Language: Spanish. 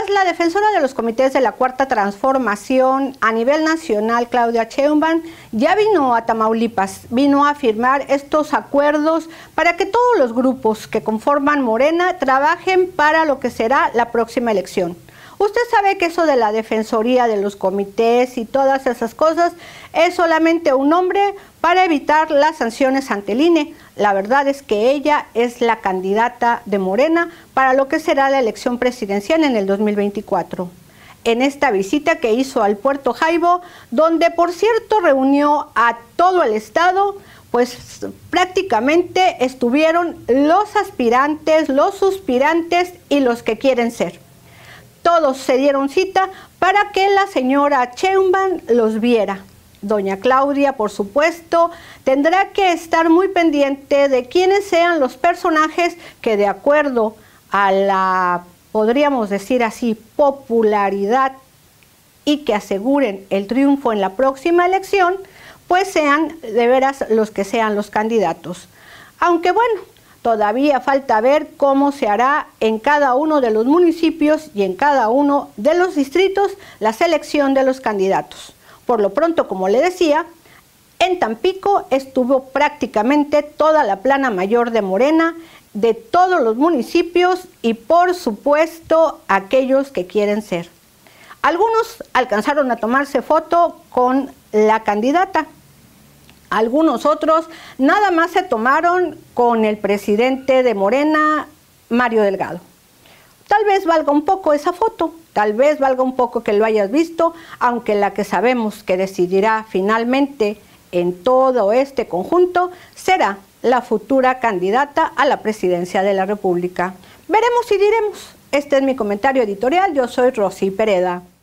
la defensora de los comités de la Cuarta Transformación a nivel nacional, Claudia Sheinbaum, ya vino a Tamaulipas, vino a firmar estos acuerdos para que todos los grupos que conforman Morena trabajen para lo que será la próxima elección. Usted sabe que eso de la defensoría de los comités y todas esas cosas es solamente un nombre para evitar las sanciones ante el INE. La verdad es que ella es la candidata de Morena para lo que será la elección presidencial en el 2024. En esta visita que hizo al Puerto Jaibo, donde por cierto reunió a todo el estado, pues prácticamente estuvieron los aspirantes, los suspirantes y los que quieren ser. Todos se dieron cita para que la señora Sheinbaum los viera. Doña Claudia, por supuesto, tendrá que estar muy pendiente de quiénes sean los personajes que, de acuerdo a la, podríamos decir así, popularidad y que aseguren el triunfo en la próxima elección, pues sean de veras los que sean los candidatos. Aunque bueno, todavía falta ver cómo se hará en cada uno de los municipios y en cada uno de los distritos la selección de los candidatos. Por lo pronto, como le decía, en Tampico estuvo prácticamente toda la plana mayor de Morena, de todos los municipios y por supuesto aquellos que quieren ser. Algunos alcanzaron a tomarse foto con la candidata. Algunos otros nada más se tomaron con el presidente de Morena, Mario Delgado. Tal vez valga un poco esa foto, tal vez valga un poco que lo hayas visto, aunque la que sabemos que decidirá finalmente en todo este conjunto será la futura candidata a la presidencia de la República. Veremos y diremos. Este es mi comentario editorial, yo soy Rosy Pereda.